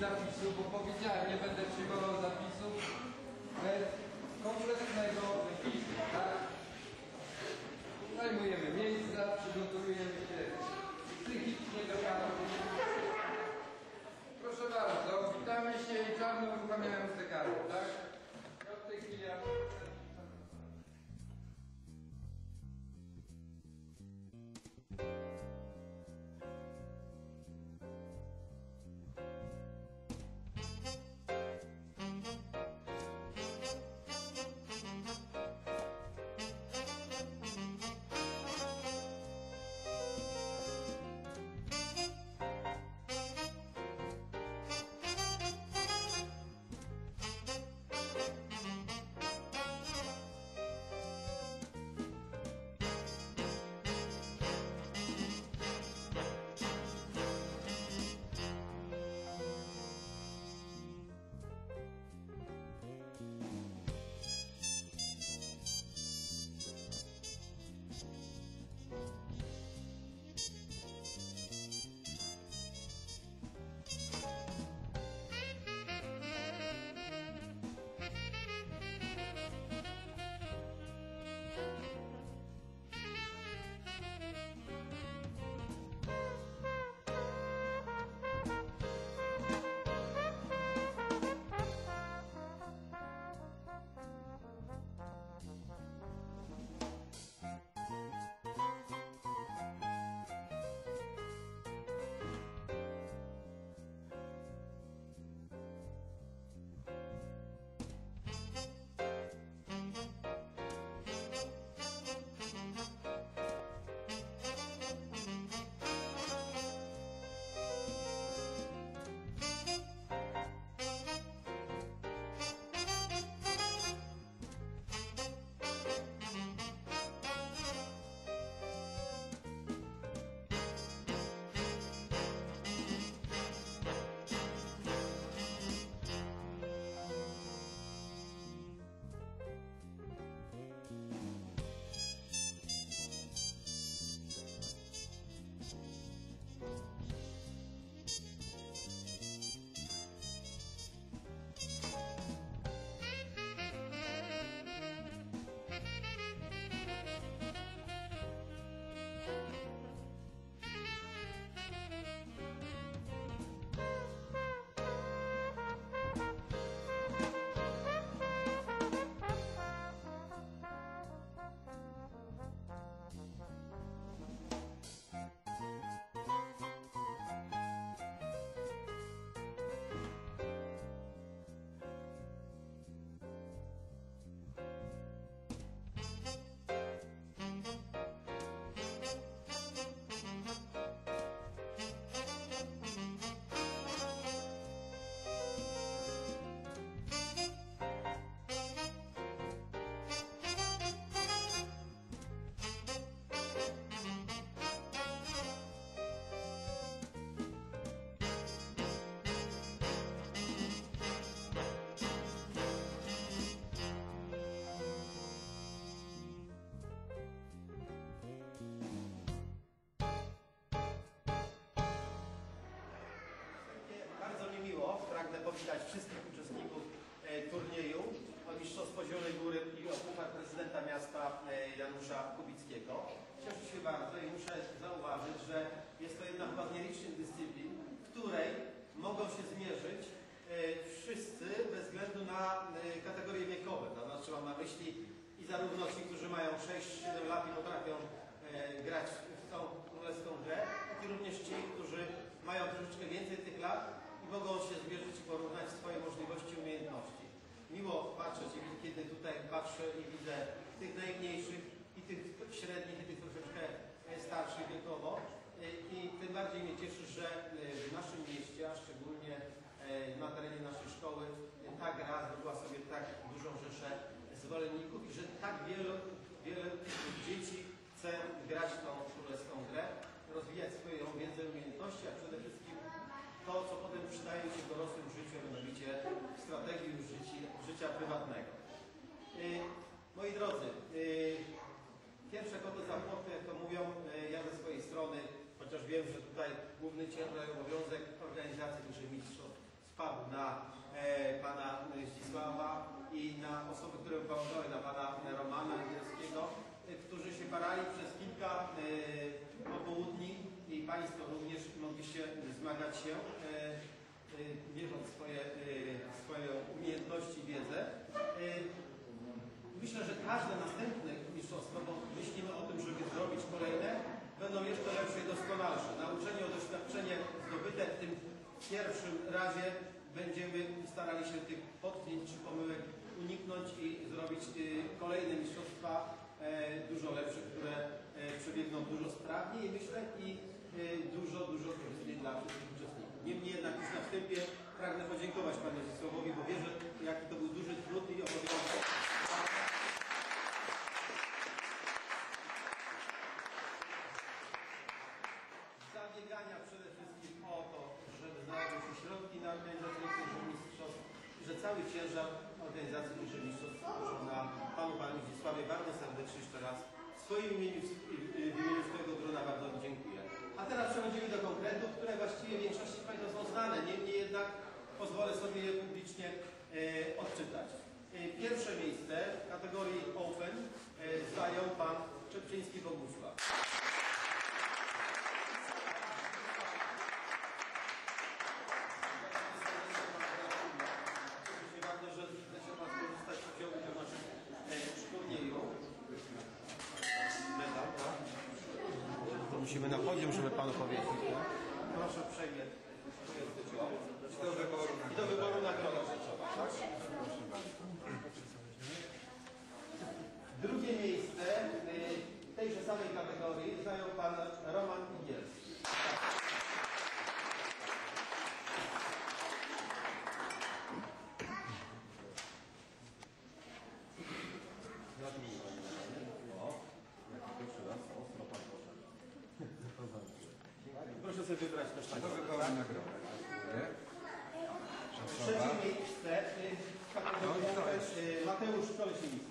zapisu, bo powiedziałem, nie będę przyjmował zapisów bez kompletnego wypisu, tak? Zajmujemy miejsca, przygotowujemy się psychicznie do karty. Proszę bardzo, witamy się i czarno uruchamiając te karty, tak? Ja w tej chwili bardzo mi miło, pragnę powitać wszystkich uczestników turnieju o Mistrzostwo Zielonej Góry i o Puchar Prezydenta Miasta Janusza Kubickiego. Cieszę się bardzo i muszę zauważyć, że jest to jedna chyba z nielicznych dyscyplin, w której mogą się zmierzyć wszyscy bez względu na kategorie wiekowe. To znaczy mam na myśli i zarówno ci, którzy mają 6-7 lat i potrafią grać w tą królewską grę, jak i również ci, którzy mają troszeczkę więcej tych lat i mogą się zmierzyć i porównać swoje możliwości i umiejętności. Miło patrzeć, kiedy tutaj patrzę i widzę tych najmniejszych i tych średnich i tych troszeczkę starszych wiekowo. I tym bardziej mnie cieszy, że w naszym mieście, a szczególnie na terenie naszej szkoły, ta gra zrobiła sobie tak dużą rzeszę zwolenników i że tak wiele dzieci chce grać tą królewską grę, rozwijać swoją wiedzę i umiejętności, a przede wszystkim to, co potem przydaje się w dorosłym życiu, a mianowicie w strategii życia prywatnego. Moi drodzy, pierwsze koty za płoty, jak to mówią, ja ze swojej strony, chociaż wiem, że tutaj główny ciężar i obowiązek organizacji dużych mistrzostw spadł na pana Zdzisława i na osoby, które pomagały, na pana Romana Angielskiego, którzy się parali przez kilka popołudni i państwo również mogliście zmagać się, mierząc swoje umiejętności i wiedzę. Myślę, że każde następne mistrzostwo, bo myślimy o tym, żeby zrobić kolejne, będą jeszcze lepsze i doskonalsze. Nauczenie o doświadczenie zdobyte w tym pierwszym razie będziemy starali się tych potknięć czy pomyłek uniknąć i zrobić kolejne mistrzostwa dużo lepsze, które przebiegną dużo sprawniej, myślę, i dużo korzystniej dla wszystkich uczestników. Niemniej jednak już na wstępie pragnę podziękować panu Zdzisławowi, bo wierzę, jaki to był duży trud i obowiązek. Zabiegania przede wszystkim o to, żeby znalazły się środki na organizację tychże mistrzostw, że cały ciężar organizacji tychże mistrzostw położą na panu Zdzisławie. Bardzo serdecznie jeszcze raz w swoim imieniu, w imieniu swojego grona bardzo dziękuję. A teraz przechodzimy do konkretów, które właściwie w większości państwa są znane, niemniej jednak pozwolę sobie je publicznie odczytać. Pierwsze miejsce w kategorii Open zajął pan Czepczyński Bogusław. Że zechce pan skorzystać z udziału w naszym turnieju. Medal, tak? To musimy na podium, żeby panu powiedzieć. Tak? Proszę uprzejmie. I do wyboru nagroda rzeczowa. Tak? Drugie miejsce w tejże samej kategorii zajął pan Roman Angielski. Proszę sobie wybrać też tak. Do wyboru nagrodę. Trzecie miejsce w kategorii Mateusz Kolesiński.